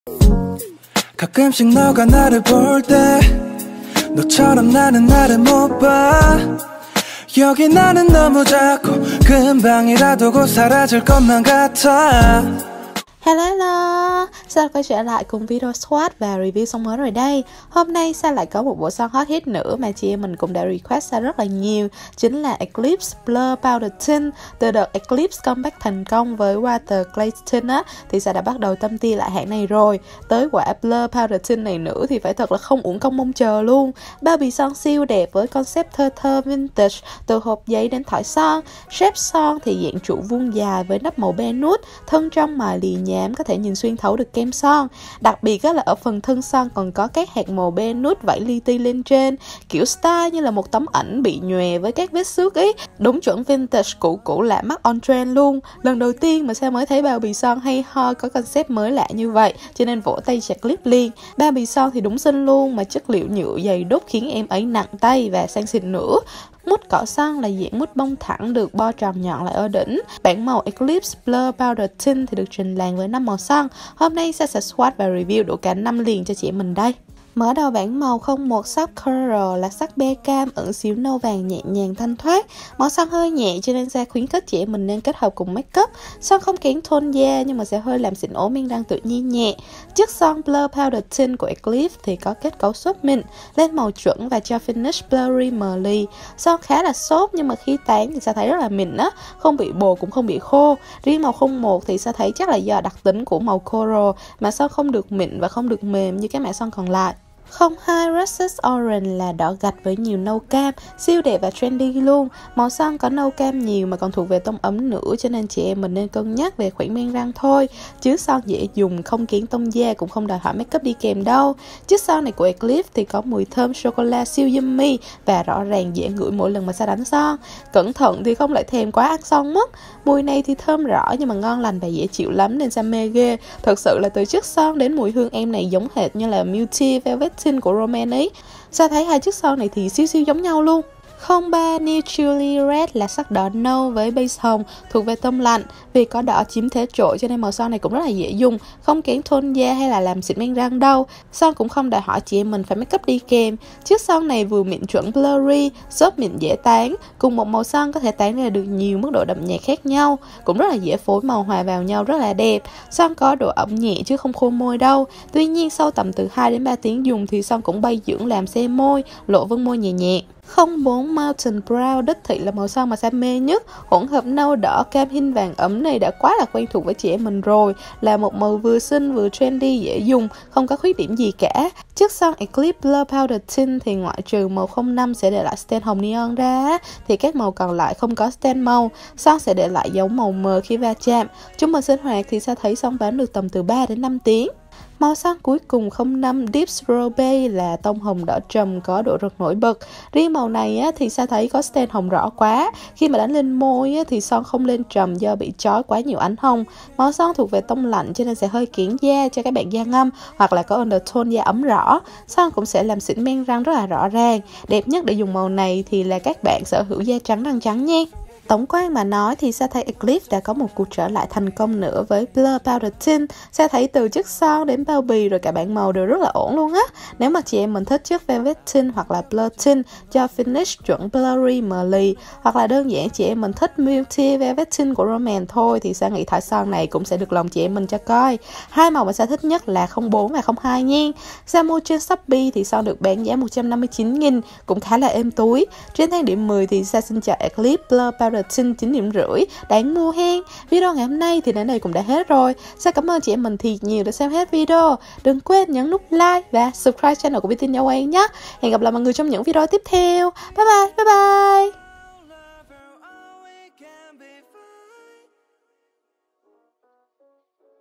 가끔씩 너가 나를 볼 때 너처럼 나는 나를 못 봐. 여기 나는 너무 작고 금방이라도 곧 사라질 것만 같아. Hello, hello. Sao quay trở lại cùng video swatch và review son mới rồi đây. Hôm nay Sao lại có một bộ son hot hit nữa mà chị em mình cũng đã request ra rất là nhiều. Chính là Eclipse Blur Powder Tint. Từ đợt Eclipse comeback thành công với Water Glaze Tint á, thì Sao đã bắt đầu tâm tia lại hãng này rồi. Tới quả Blur Powder Tint này nữa thì phải thật là không uổng công mong chờ luôn. Bao bì son siêu đẹp với concept thơ thơ vintage, từ hộp giấy đến thỏi son. Shape son thì dạng trụ vuông dài với nắp màu be nude, thân trong mài lì nhám, có thể nhìn xuyên thấu được kem son. Đặc biệt là ở phần thân son còn có các hạt màu be nude vảy li ti lên trên, kiểu style như là một tấm ảnh bị nhòe với các vết xước ấy. Đúng chuẩn vintage cũ cũ lạ mắt on trend luôn. Lần đầu tiên mà Sao mới thấy bao bì son hay ho có concept mới lạ như vậy, cho nên vỗ tay chặt clip liền. Bao bì son thì đúng xinh luôn, mà chất liệu nhựa dày đúc khiến em ấy nặng tay và sang xịn nữa. Mút cọ son là dạng mút bông thẳng được bo tròn nhọn lại ở đỉnh. Bản màu Eclipse Blur Powder Tint thì được trình làng với 5 màu son. Hôm nay Sa sẽ swatch và review đủ cả 5 liền cho chị em mình đây. Mở đầu bản màu 01 Soft Coral là sắc be cam ẩn xíu nâu vàng nhẹ nhàng thanh thoát. Màu son hơi nhẹ cho nên Sa khuyến khích chị em mình nên kết hợp cùng make up. Son không kén tone da nhưng mà sẽ hơi làm xịn ố miếng răng tự nhiên nhẹ. Chiếc son Blur Powder Tint của Eclipse thì có kết cấu xốp mịn, lên màu chuẩn và cho finish blurry mờ ly. Son khá là xốp nhưng mà khi tán thì Sa thấy rất là mịn á, không bị bồ cũng không bị khô. Riêng màu 01 thì Sa thấy chắc là do đặc tính của màu coral mà son không được mịn và không được mềm như các mã son còn lại. 02 Russet Orange là đỏ gạch với nhiều nâu cam, siêu đẹp và trendy luôn. Màu son có nâu cam nhiều mà còn thuộc về tông ấm nữa, cho nên chị em mình nên cân nhắc về khoản men răng thôi. Chứ son dễ dùng, không kiến tông da, cũng không đòi hỏi make up đi kèm đâu. Chiếc son này của Eclipse thì có mùi thơm sô-cô-la siêu yummy và rõ ràng dễ ngửi mỗi lần mà Sa đánh son. Cẩn thận thì không lại thèm quá ăn son mất. Mùi này thì thơm rõ nhưng mà ngon lành và dễ chịu lắm nên Sa mê ghê. Thật sự là từ chiếc son đến mùi hương em này giống hệt như là Multi Velvet Tint của Roman ấy. Sa thấy hai chiếc son này thì siêu siêu giống nhau luôn. 03 Naturally Red là sắc đỏ nâu với base hồng, thuộc về tông lạnh. Vì có đỏ chiếm thế trội cho nên màu son này cũng rất là dễ dùng, không kén tone da hay là làm xịn men răng đâu. Son cũng không đòi hỏi chị em mình phải make up đi kèm. Chiếc son này vừa mịn chuẩn blurry, xốp mịn dễ tán. Cùng một màu son có thể tán ra được nhiều mức độ đậm nhạt khác nhau, cũng rất là dễ phối màu hòa vào nhau rất là đẹp. Son có độ ẩm nhẹ chứ không khô môi đâu. Tuy nhiên sau tầm từ 2 đến 3 tiếng dùng thì son cũng bay dưỡng làm xe môi, lộ vân môi nhẹ nhẹ. 04 Mountain Brown đích thị là màu son mà Sa mê nhất. Hỗn hợp nâu đỏ cam hin vàng ấm này đã quá là quen thuộc với chị em mình rồi. Là một màu vừa xinh vừa trendy, dễ dùng, không có khuyết điểm gì cả. Chiếc son Eclipse Blur Powder Tint thì ngoại trừ màu 05 sẽ để lại stain hồng neon ra thì các màu còn lại không có stain màu. Son sẽ để lại dấu màu mờ khi va chạm. Chúng mình sinh hoạt thì Sa thấy son bán được tầm từ 3 đến 5 tiếng. Màu son cuối cùng 05 Deep Strawberry là tông hồng đỏ trầm có độ rực nổi bật. Riêng màu này á, thì Sa thấy có stain hồng rõ quá. Khi mà đánh lên môi á, thì son không lên trầm do bị chói quá nhiều ánh hồng. Màu son thuộc về tông lạnh cho nên sẽ hơi kiển da cho các bạn da ngâm hoặc là có undertone da ấm rõ. Son cũng sẽ làm xỉn men răng rất là rõ ràng. Đẹp nhất để dùng màu này thì là các bạn sở hữu da trắng răng trắng nha. Tổng quan mà nói thì Sa thấy Eclipse đã có một cuộc trở lại thành công nữa với Blur Powder Tint. Sa thấy từ chiếc son đến bao bì rồi cả bảng màu đều rất là ổn luôn á. Nếu mà chị em mình thích chiếc Velvet Tint hoặc là Blur Tint cho finish chuẩn blurry mờ lì, hoặc là đơn giản chị em mình thích Multi Velvet Tint của Roman thôi thì Sa nghĩ thỏi son này cũng sẽ được lòng chị em mình cho coi. Hai màu mà Sa thích nhất là 04 và 02 nha. Sa mua trên Shopee thì son được bán giá 159.000, cũng khá là êm túi. Trên thang điểm 10 thì Sa xin chọn Eclipse Blur Powder Tint 9,5 điểm, đáng mua hen. Video ngày hôm nay thì đến đây cũng đã hết rồi. Sa cảm ơn chị em mình thiệt nhiều đã xem hết video. Đừng quên nhấn nút like và subscribe channel của VTN Nha Quang nhé. Hẹn gặp lại mọi người trong những video tiếp theo. Bye bye, bye bye.